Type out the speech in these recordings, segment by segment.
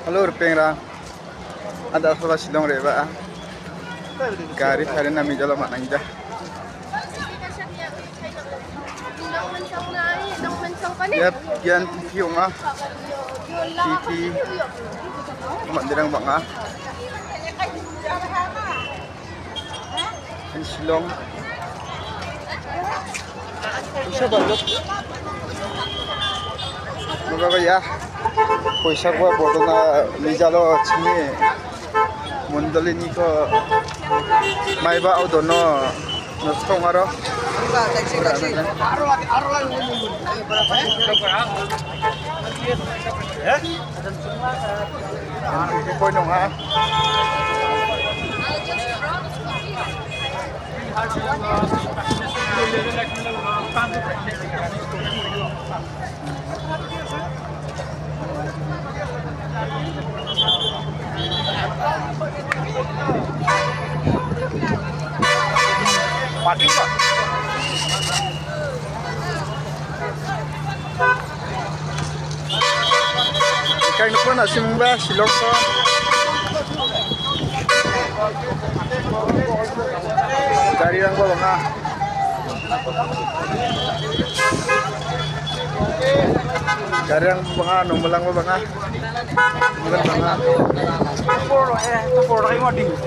Halo pengra. Ada soal Shillong reba. Gari hari nami jalan mak nangja. Yap, yan tiung ah. Titi. Mak dirang bang ah. Ini Shillong. Bisa banget. Moga ya. Poisa gua bodoh na lijalo cini. Mundali ni ko. Mai ba audono. Nastong aro. Taxi. Poin dong ah. Pati ba? Ikan ko na simba shillongko. Dari lang ko bang ah. Dari lang bang ah, numulang mo bang ah. Bukan bang ah. Tapor kayo mo ding.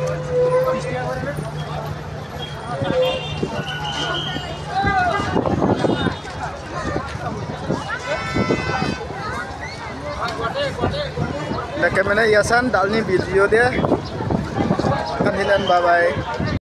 Nah, kemana yasan dalni video dia. Kan hilan bye bye.